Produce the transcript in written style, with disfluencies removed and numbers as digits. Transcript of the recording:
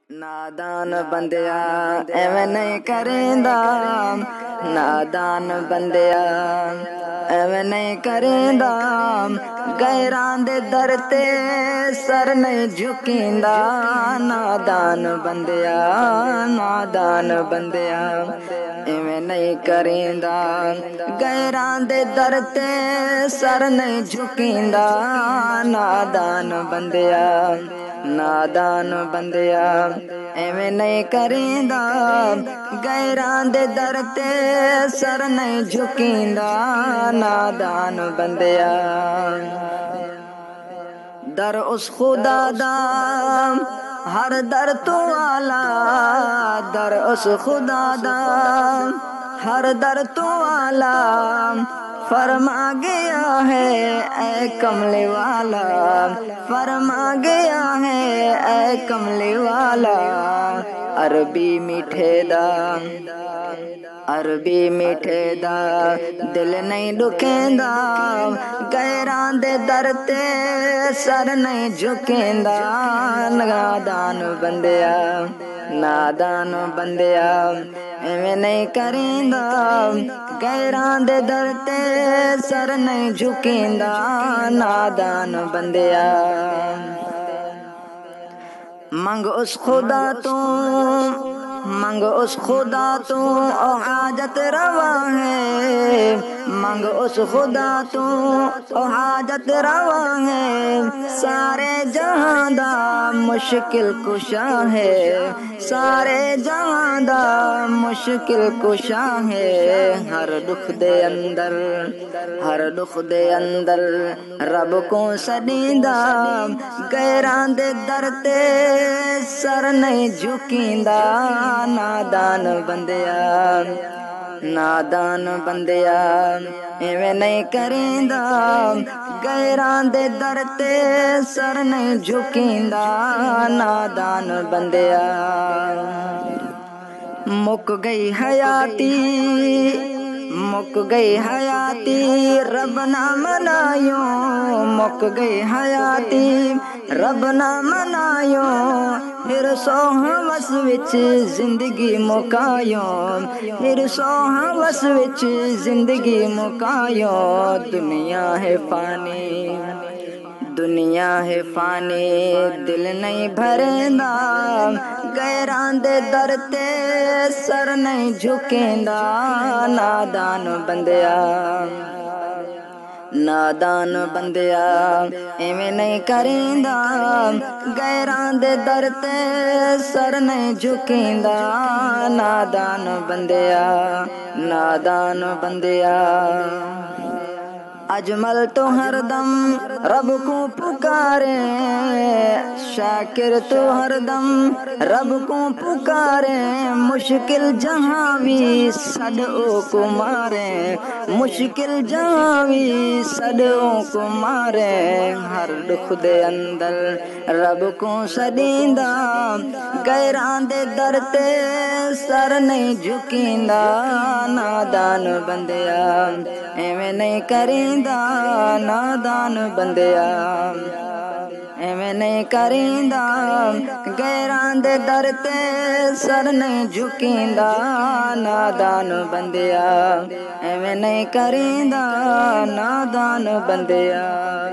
नादान बंदिया एवें नहीं करेंदा, नादान बंदिया एवें नहीं करेंदा, गैरां दे दर ते सर नहीं झुकींदा। नादान बंदिया, नादान बंदिया एवें नहीं करेंदा, गैरां दे दर ते सर नहीं झुकींदा। नादान बंदिया, नादान बंदिया एवें नहीं करेंदा, गैरां दे दर ते सर नहीं झुकींदा। नादान बंदिया दर उस खुदा दा हर दर तो आला, दर उस खुदा दा हर दर तो आला, फरमा गया है ऐ कमले वाला, फरमा गया है ऐ कमले वाला। अरबी मीठे दा, अरबी मीठे दा दिल नहीं दुखेंदा, गैरां दे दर ते सर नहीं झुकेंदा। नादान बंदिया, नादान बंदिया एवें नहीं करेंदा, गैरां दे दर ते सर नहीं झुकेंदा। नादान बंदिया मंग उस खुदा तो, मंग उस खुदा तो ओ हाजत रवा है, मंग उस खुदा तो ओ हाजत रवा है। सारे जहां दा मुश्किल कुशा है, सारे जहां दा मुश्किल कुशा है। हर दुख दे अंदर, हर दुख दे अंदर रब को सदींदा, गैरां दे दर ते सर नहीं झुकींदा। नादान बंदिया, नादान बंदिया एवें नहीं करेंदा, गैरां दे दर ते सर नहीं झुकींदा। नादान बंदिया मुक गई हयाती, मुक गई हयाती रब ना मनायो, मुक गई हयाती रब ना मनायो। फिर सो हवस विच जिंदगी मुकायो, फिर सो हवस विच जिंदगी मुकायो। दुनिया है फानी, दुनिया है फानी दिल नहीं भरेंदा, गैरां दे दर ते सर नहीं झुकेंदा। नादान बंदिया, नादान बंदिया एवें नहीं करेंदा, गैरां दे दर ते सर नहीं झुकेंदा। नादान बंदिया, नादान बंदिया अजमल तो हरदम रब को पुकारे, शाकिर तो हरदम रब को पुकारे। मुश्किल जहां भी सदओ को मारे, मुश्किल जहां भी सदओ को मारे। हर दुख दे अंदर रब को सदींदा, गैरां दे दर ते सर नहीं झुकींदा। नादान बंदिया एवें नहीं करेंदा, नादान बंदिया एवें नहीं करेंदा, गैरां दे दर ते सर नहीं झुकींदा। नादान बंदिया एवें नहीं करेंदा, नादान बंदिया।